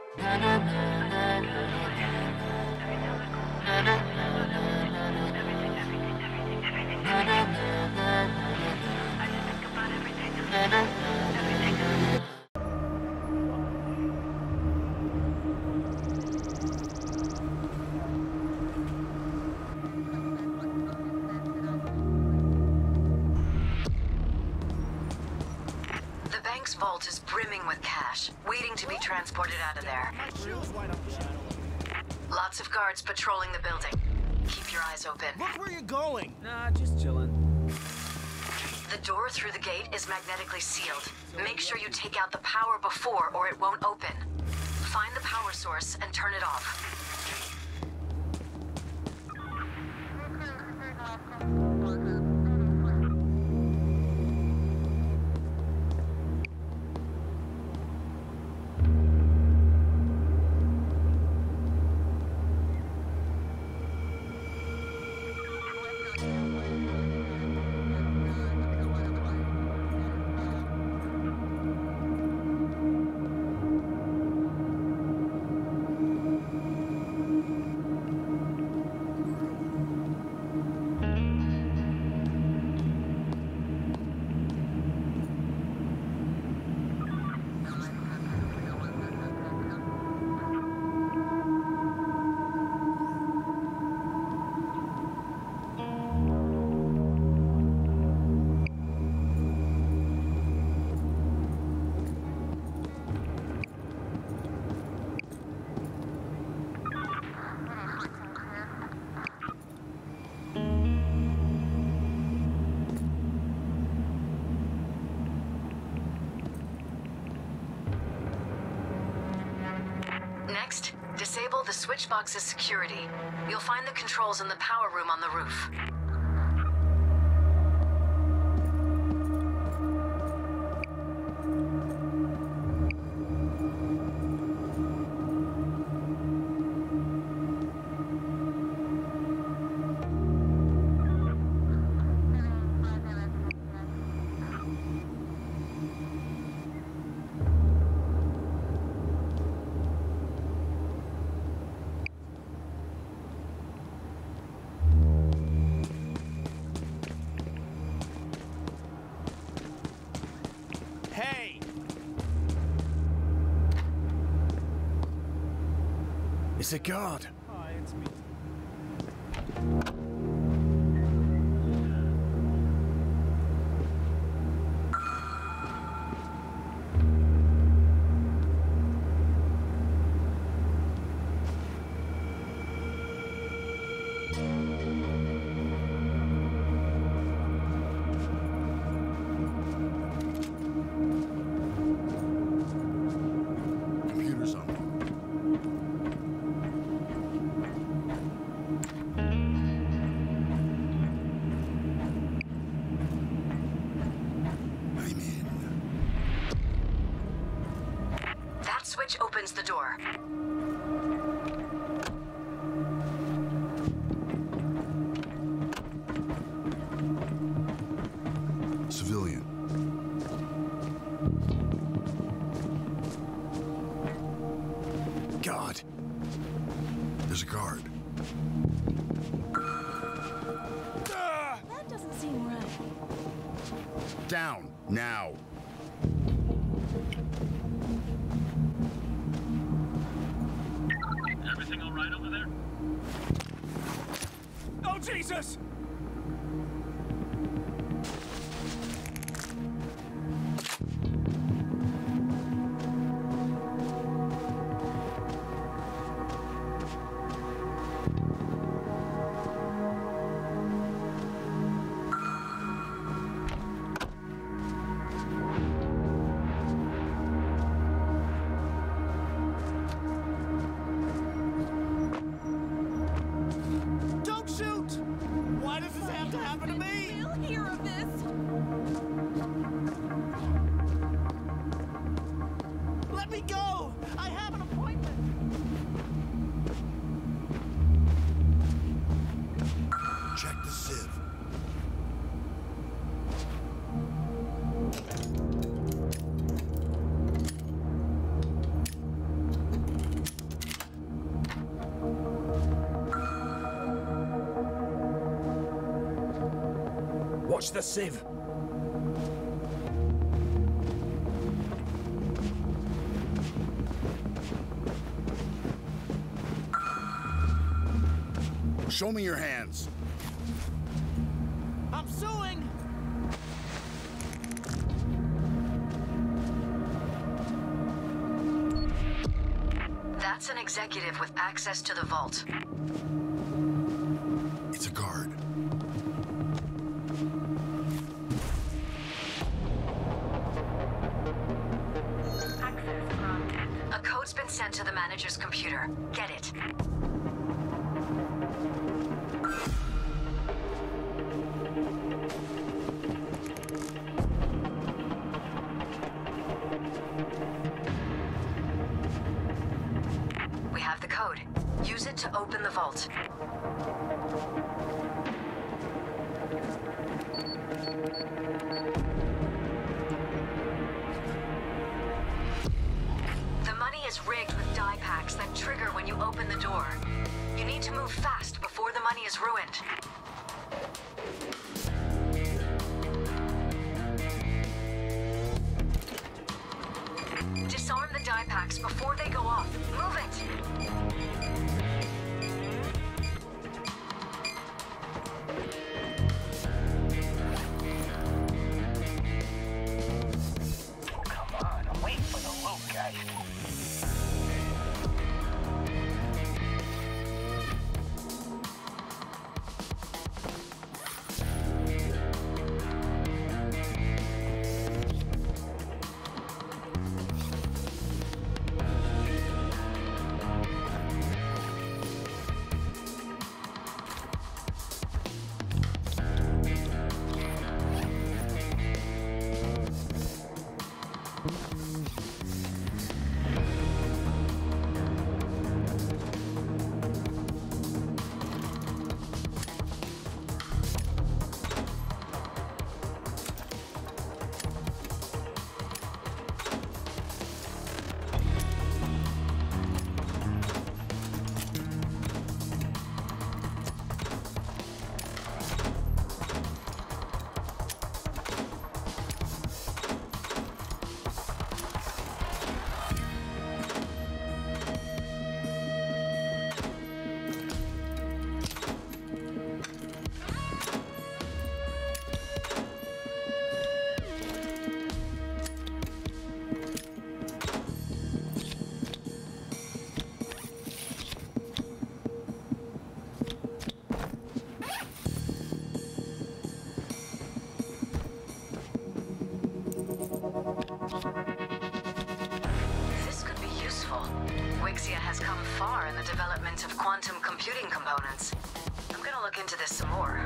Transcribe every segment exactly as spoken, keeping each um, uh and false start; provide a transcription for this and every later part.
Vault is brimming with cash, waiting to be transported out of there. Lots of guards patrolling the building. Keep your eyes open. Look where you're going! Nah, just chillin'. The door through the gate is magnetically sealed. Make sure you take out the power before or it won't open. Find the power source and turn it off. Next, disable the switchbox's security. You'll find the controls in the power room on the roof. It's a guard. Hi, it's me. Computer's on. Switch opens the door. Civilian. God. There's a guard. That doesn't seem right. Down, now. Everything all right over there? Oh, Jesus! Watch the sieve. Show me your hands. I'm suing! That's an executive with access to the vault. It's a guard. A code's been sent to the manager's computer. Get it. We have the code. Use it to open the vault. The money is rigged with die packs that trigger when you open the door. You need to move fast before the money is ruined. Disarm the die packs before they go off. Move it! Come on, I'm waiting for the loot, guys. This could be useful. Wixia has come far in the development of quantum computing components. I'm gonna look into this some more.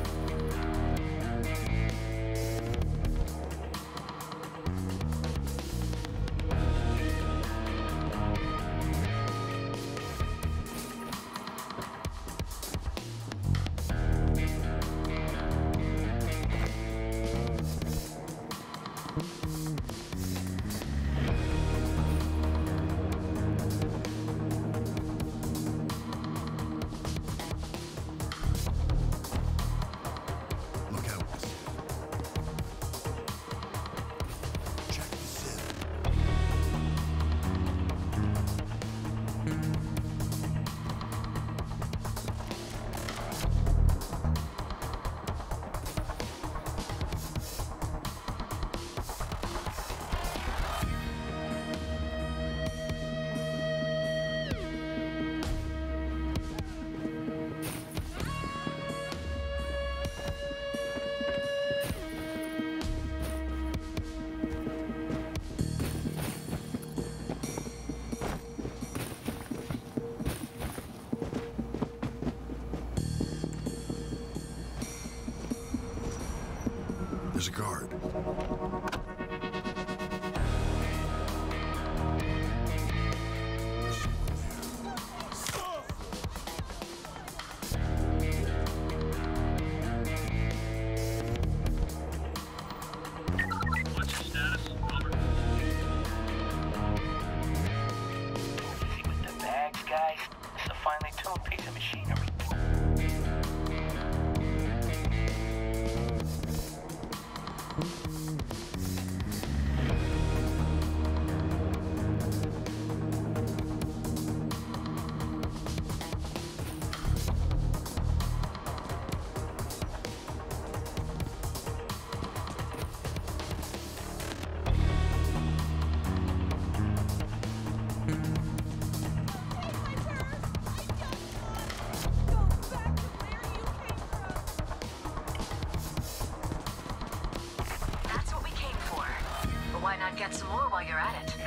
Look out. Check the sieve. There's a guard. What's your status? Over. See with the bags, guys? It's a finely tuned piece of machinery. while you're at it.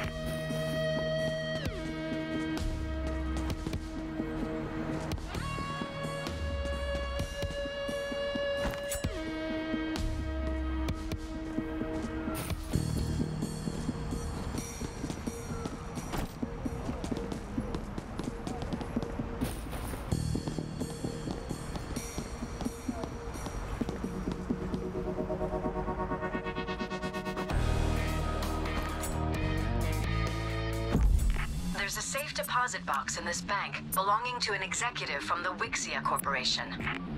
There's a safe deposit box in this bank belonging to an executive from the Wixia Corporation.